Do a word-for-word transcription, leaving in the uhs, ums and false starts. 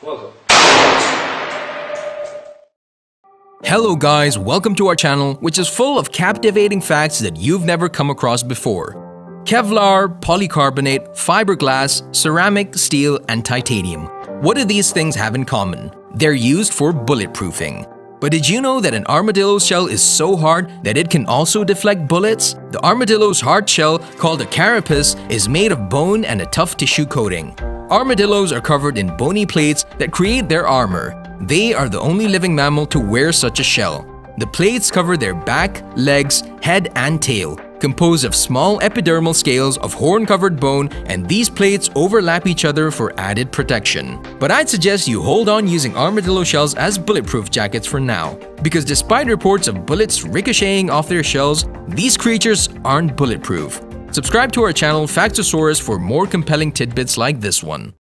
Welcome. Hello guys, welcome to our channel, which is full of captivating facts that you've never come across before. Kevlar, polycarbonate, fiberglass, ceramic, steel, and titanium. What do these things have in common? They're used for bulletproofing. But did you know that an armadillo's shell is so hard that it can also deflect bullets? The armadillo's hard shell, called a carapace, is made of bone and a tough tissue coating. Armadillos are covered in bony plates that create their armor. They are the only living mammal to wear such a shell. The plates cover their back, legs, head, and tail, composed of small epidermal scales of horn-covered bone, and these plates overlap each other for added protection. But I'd suggest you hold on using armadillo shells as bulletproof jackets for now, because despite reports of bullets ricocheting off their shells, these creatures aren't bulletproof. Subscribe to our channel Factosaurus for more compelling tidbits like this one.